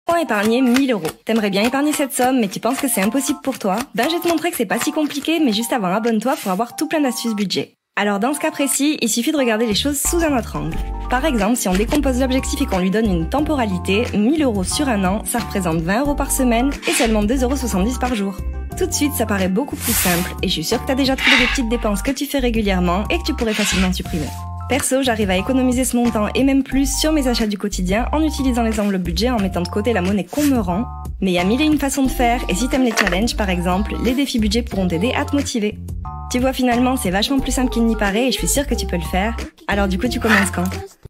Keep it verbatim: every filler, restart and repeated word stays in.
Épargner mille euros. T'aimerais bien épargner cette somme, mais tu penses que c'est impossible pour toi? Ben, je vais te montrer que c'est pas si compliqué, mais juste avant, abonne-toi pour avoir tout plein d'astuces budget. Alors dans ce cas précis, il suffit de regarder les choses sous un autre angle. Par exemple, si on décompose l'objectif et qu'on lui donne une temporalité, mille euros sur un an, ça représente vingt euros par semaine et seulement deux euros soixante-dix par jour. Tout de suite, ça paraît beaucoup plus simple et je suis sûre que t'as déjà trouvé des petites dépenses que tu fais régulièrement et que tu pourrais facilement supprimer. Perso, j'arrive à économiser ce montant et même plus sur mes achats du quotidien en utilisant les enveloppes budget en mettant de côté la monnaie qu'on me rend. Mais il y a mille et une façons de faire et si t'aimes les challenges par exemple, les défis budget pourront t'aider à te motiver. Tu vois finalement, c'est vachement plus simple qu'il n'y paraît et je suis sûre que tu peux le faire. Alors du coup, tu commences quand?